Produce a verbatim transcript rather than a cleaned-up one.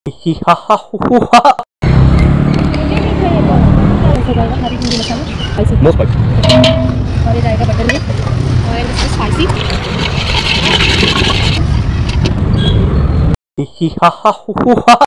Hi ha ha hu hu ha. No spice. और ये जाएगा बटर मिल्क और this is spicy Hi ha ha hu hu ha.